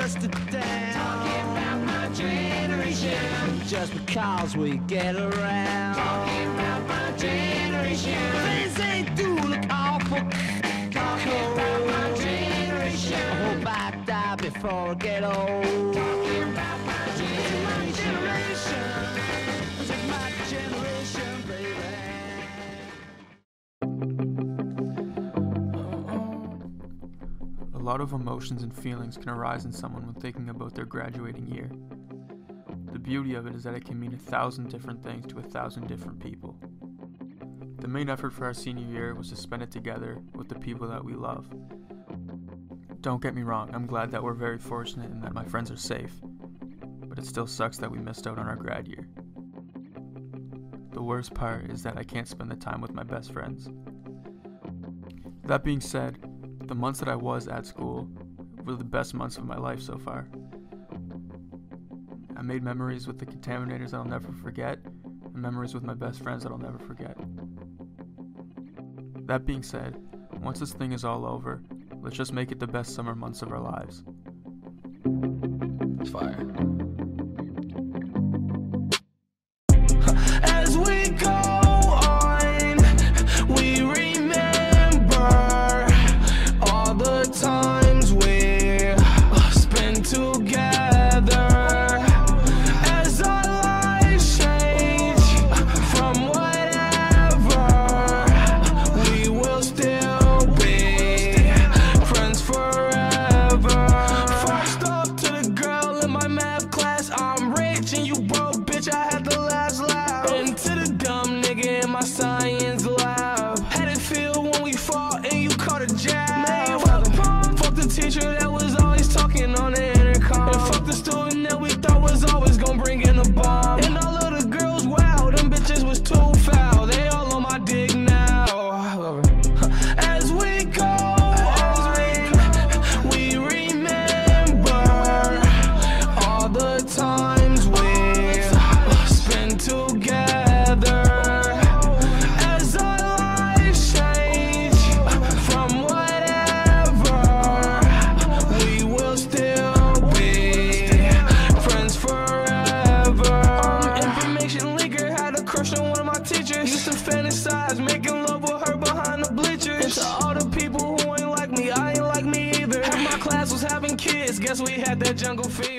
bust it down. Talking about my generation. Just because we get around. Talking about my generation. Things they do look awful. Talking about my generation. I hope I die before I get old. Talking about my generation. This is my generation, baby. A lot of emotions and feelings can arise in someone when thinking about their graduating year. The beauty of it is that it can mean 1,000 different things to 1,000 different people. The main effort for our senior year was to spend it together with the people that we love. Don't get me wrong, I'm glad that we're very fortunate and that my friends are safe, but it still sucks that we missed out on our grad year. The worst part is that I can't spend the time with my best friends. That being said, the months that I was at school were the best months of my life so far. I made memories with the contaminators that I'll never forget, and memories with my best friends that I'll never forget. That being said, once this thing is all over, let's just make it the best summer months of our lives. It's fire. As we go on, we remember all the times we spent together. As our lives change from whatever, we will still be friends forever. First off to the girl in my math class, I'm rich and you broke, bitch, I had the last laugh. And to the dumb nigga in my science lab, had it feel when we fought and you caught a jab. Fuck the teacher that was always talking on the intercom, and fuck the student that we thought was always gonna bring in a bomb. And all of the girls, wow, them bitches was too foul. They all on my dick now. As we go on, we remember all the times we spent together. As our lives change from whatever, we will still be friends forever. Information leaker had a crush on one of my teachers. Used to fantasize making love with her behind the bleachers. And to all the people who ain't like me, I ain't like me either. Half my class was having kids, guess we had that jungle fever.